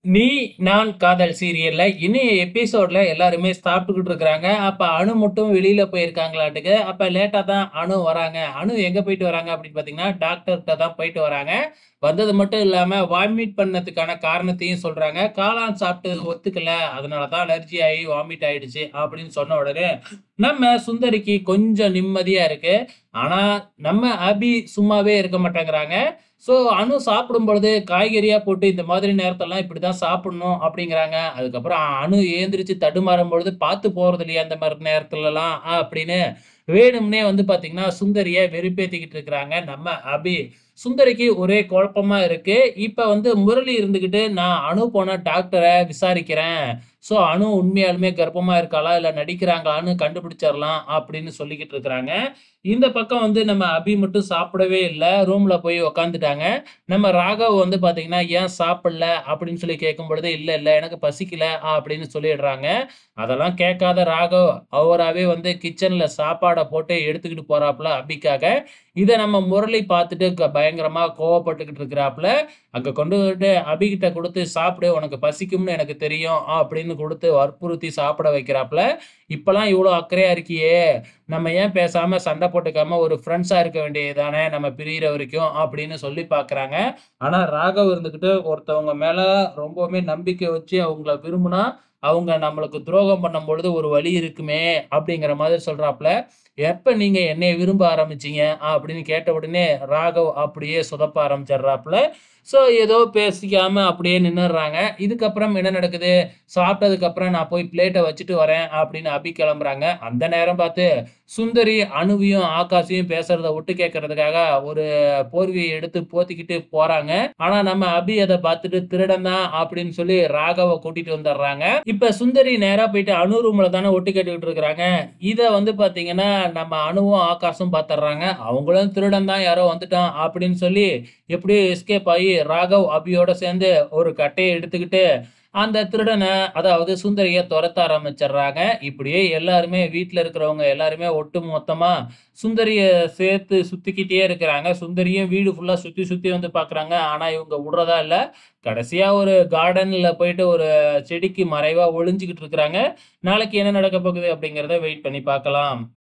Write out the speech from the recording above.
நீ நான் காதல் சீரியல்ல இனிய எபிசோட்ல எல்லாருமே சாப்பிட்டுக்கிட்டு இருக்காங்க. அப்ப அனு மட்டும் வெளியில போயிருக்காங்களாட்டுக்கு. அப்ப லேட்டா தான் அனு வராங்க. அனு எங்க போயிட்டு வராங்க அப்படின்னு பார்த்தீங்கன்னா, டாக்டர்ட்ட தான் போயிட்டு வராங்க. வந்தது மட்டும் இல்லாம வாமிட் பண்ணதுக்கான காரணத்தையும் சொல்றாங்க. காளான் சாப்பிட்டது ஒத்துக்கல. அதனால தான் அலர்ஜி ஆயி வாமிட் ஆயிடுச்சு அப்படின்னு சொன்ன உடனே, நம்ம சுந்தரிக்கு கொஞ்சம் நிம்மதியா இருக்கு. ஆனா, நம்ம அபி சும்மாவே இருக்க மாட்டேங்கிறாங்க. ஸோ, அனு சாப்பிடும் பொழுது காய்கறியா போட்டு இந்த மாதிரி நேரத்தெல்லாம் இப்படிதான் சாப்பிடணும் அப்படிங்கிறாங்க. அதுக்கப்புறம் அனு எழுந்திரிச்சு தடுமாறும் பொழுது, "பார்த்து போறது இல்லையா இந்த மாரி நேரத்துலலாம்" அப்படின்னு வேணும்னே வந்து பார்த்தீங்கன்னா, சுந்தரிய வெறுப்பேத்திக்கிட்டு இருக்கிறாங்க நம்ம அபி. சுந்தரிக்கு ஒரே குழப்பமா இருக்கு. இப்ப வந்து முரளி இருந்துகிட்டு, "நான் அனு போன டாக்டர விசாரிக்கிறேன். ஸோ, அனு உண்மையாலுமே கர்ப்பமா இருக்காளா? இல்ல நடிக்கிறாங்களான்னு கண்டுபிடிச்சிரலாம்" அப்படின்னு சொல்லிக்கிட்டு இருக்கிறாங்க. இந்த பக்கம் வந்து நம்ம அபி மட்டும் சாப்பிடவே இல்ல. ரூம்ல போய் உட்காந்துட்டாங்க. நம்ம ராகவ் வந்து பார்த்தீங்கன்னா, "ஏன் சாப்பிடல?" அப்படின்னு சொல்லி கேட்கும்பொழுது, "இல்ல, இல்ல எனக்கு பசிக்கல" அப்படின்னு சொல்லிடுறாங்க. அதெல்லாம் கேட்காத ராகவ், அவராவே வந்து கிச்சன்ல சாப்பாட போட்டு எடுத்துக்கிட்டு போறாப்புல அபிக்காக. இத நம்ம முரளி பார்த்துட்டு பயங்கரமா கோவப்பட்டுக்கிட்டு இருக்கிறாப்புல. அங்க கொண்டு வந்துட்டு அபிகிட்ட குடுத்து, "சாப்பிடு உனக்கு பசிக்கும்னு எனக்கு தெரியும்" அப்படின்னு குடுத்து வற்புறுத்தி சாப்பிட வைக்கிறாப்புல. "இப்பலாம் இவ்ளோ அக்கறையா இருக்கியே! நம்ம ஏன் பேசாம சண்டை போட்டுக்காம ஒரு ஃப்ரெண்ட்ஸா இருக்க வேண்டியது தானே, நம்ம பிரியிற வரைக்கும் அப்படின்னு சொல்லி பார்க்குறாங்க. ஆனா ராகவ் இருந்துகிட்டு ஒருத்தவங்க மேல ரொம்பவுமே நம்பிக்கை வச்சு அவங்கள விரும்புனா, அவங்க நம்மளுக்கு துரோகம் பண்ணும்பொழுது ஒரு வலி இருக்குமே அப்படிங்கிற மாதிரி சொல்றாப்புல. "எப்ப நீங்க என்னைய விரும்ப ஆரம்பிச்சீங்க?" அப்படின்னு கேட்ட உடனே ராகவ் அப்படியே சொதப்ப ஆரம்பிச்சிடுறாப்புல. ஸோ ஏதோ பேசிக்காம அப்படியே நின்னுடுறாங்க. இதுக்கப்புறம் என்ன நடக்குது? சாப்பிட்டதுக்கு அப்புறம் நான் போய் பிளேட்ட வச்சுட்டு வரேன் அப்படின்னு அபி கிளம்புறாங்க. அந்த நேரம் பார்த்து சுந்தரி அணுவையும், ஆகாஷையும் பேசுறத ஒட்டு கேட்கறதுக்காக ஒரு போர்வைய எடுத்து போத்திக்கிட்டு போறாங்க. ஆனா நம்ம அபி அத பார்த்துட்டு திருடன் தான் அப்படின்னு சொல்லி ராகவ கூட்டிட்டு வந்துடுறாங்க. இப்ப சுந்தரி நேரா போயிட்டு அனு ரூம்ல தானே ஒட்டு கேட்டுக்கிட்டு இருக்கிறாங்க. இத வந்து பார்த்தீங்கன்னா, நம்ம அணுவும், ஆகாஷும் பார்த்துடுறாங்க. அவங்களும் திருடன் தான் யாரோ வந்துட்டான் அப்படின்னு சொல்லி எப்படியோ எஸ்கேப் ஆயி ராகவ், அபியோட சேர்ந்து ஒரு கட்டைய எடுத்துக்கிட்டு அந்த திருடன அதாவது சுந்தரிய தொரத்த ஆரம்பிச்சர்றாங்க. இப்படியே எல்லாருமே வீட்ல இருக்கிறவங்க எல்லாருமே ஒட்டு மொத்தமா சுந்தரிய சேர்த்து சுத்திக்கிட்டே இருக்கிறாங்க. சுந்தரியும் வீடு ஃபுல்லா சுத்தி சுத்தி வந்து பார்க்குறாங்க. ஆனா இவங்க விடுறதா இல்ல. கடைசியா ஒரு கார்டன்ல போயிட்டு ஒரு செடிக்கு மறைவா ஒளிஞ்சுகிட்டு இருக்கிறாங்க. நாளைக்கு என்ன நடக்கப் போகுது அப்படிங்கிறத வெயிட் பண்ணி பார்க்கலாம்.